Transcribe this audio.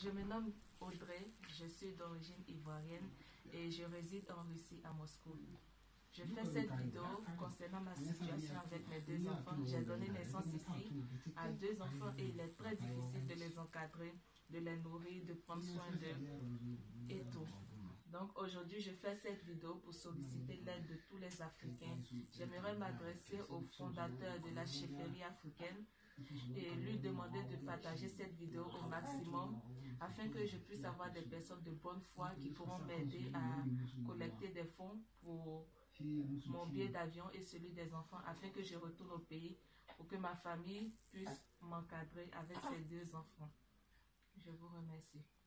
Je me nomme Audrey, je suis d'origine ivoirienne et je réside en Russie à Moscou. Je fais cette vidéo concernant ma situation avec mes deux enfants. J'ai donné naissance ici à deux enfants et il est très difficile de les encadrer, de les nourrir, de prendre soin d'eux et tout. Donc aujourd'hui, je fais cette vidéo pour solliciter l'aide de tous les Africains. J'aimerais m'adresser au fondateur de la chefferie africaine et lui demander de partager cette vidéo au maximum afin que je puisse avoir des personnes de bonne foi qui pourront m'aider à collecter des fonds pour mon billet d'avion et celui des enfants afin que je retourne au pays pour que ma famille puisse m'encadrer avec ces deux enfants. Je vous remercie.